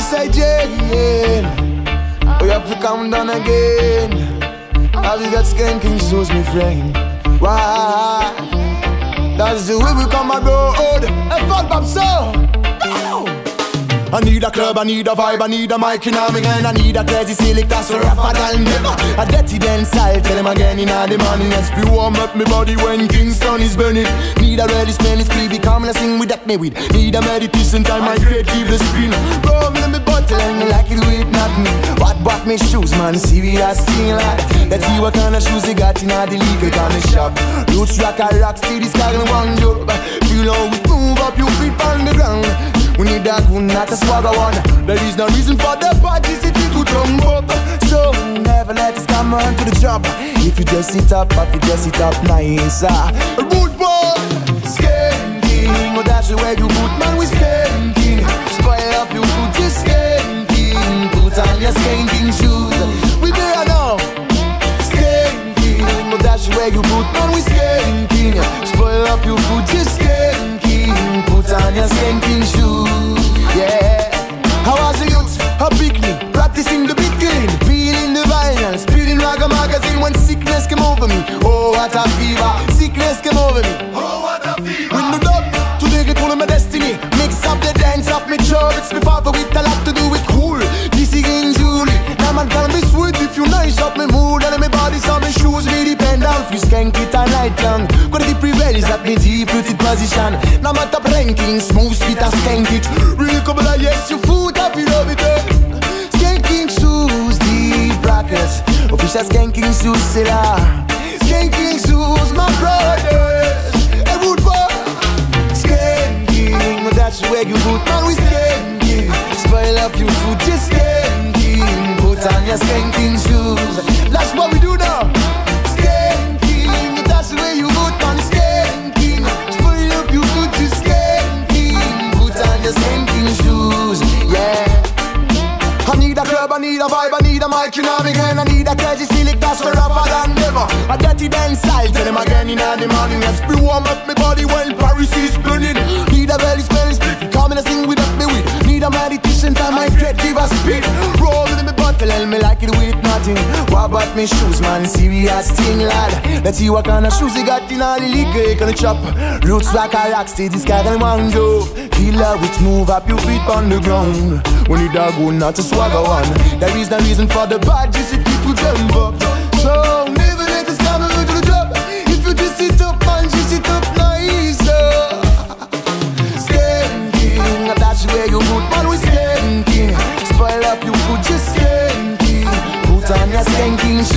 say Jane, we have to come down again. Have you got skanking shoes, my friend? Why? That's the way we come and go. Hey, fuck up, so I need a club, I need a vibe, I need a mic in me again. I need a crazy selector, so rougher than never. A dirty dance style, tell him again in the morning. Let's be warm up my body when Kingston is burning. Need a ready spell, it's free, come and sing with that me with. Need a meditation time, I create, give the spin. Bro, me let me bottle and me like it with nothing. What me shoes, man, serious thing like. Let's see what kind of shoes you got in the legal kind of shop. Roots rock a rock, still this guy in one job. Feel how we move up your feet on the ground. We need a good, not a swagger one. There is no reason for the particity to jump up. So never let us come on to the job. If you just sit up, nice. A good boy, skanking. Oh, that's the way you put, man, we skanking. Spoil up your food, just skanking. Put on your skanking shoes. We there now, skanking. Oh, that's the way you put, man, we skanking. Spoil up your food, just skanking. Put on your skanking shoes, yeah. How was the youth? A picnic, practicing the beat clean, peeling the vinyl, speeding Raga magazine when sickness came over me. Oh, what a fever, sickness came over me. Oh, what a fever. With the dub, today get full of my destiny. Mix up the dance of me job, it's me father with a lot to do with cool. This again, Julie, Naaman can be sweet if you nice up me mood. And my body, so my shoes, me depend on. If you skank it all night long, gonna be prevail is that me deep rooted position. Now my top ranking, smooth speed and skank it. Real couple of yes, you food, I feel love it. Skanking shoes, deep brackets. Official skanking shoes, c'est là. Skanking shoes, my brothers. Hey, wood boy. Skanking, that's where you put, man, we skanking. Spoil up your food, just skanking. Put on your skanking shoes. That's what we do now. Skanking, that's the way you put, man, skanking. Spoil up your food, just skanking. Put on your skanking shoes, yeah. I need a club, I need a vibe, I need a mic in me again. I need a crazy selector, so rougher than never. A dirty dance style, tell him again in the morning. Let's be warm up my body when Paris is burning. Need a belly spell, come and sing with me with. Need a meditation time, I create, give a speed. Roll in my bottle, and me like it with nothing. What about me shoes, man, serious thing, lad. Let's see what kind of shoes you got in all the league. Gonna chop, roots like a rock, stay this guy gonna mango. Feel love it, move up your feet on the ground. We need a good, not a swagger one. There is no reason for the bad, just if you to jump up. So never let us come over to the job. If you just sit up, man, just sit up nice. Skanking, that's where you put, man, we skanking. Spoil up your food, just skanking. Put on your skanking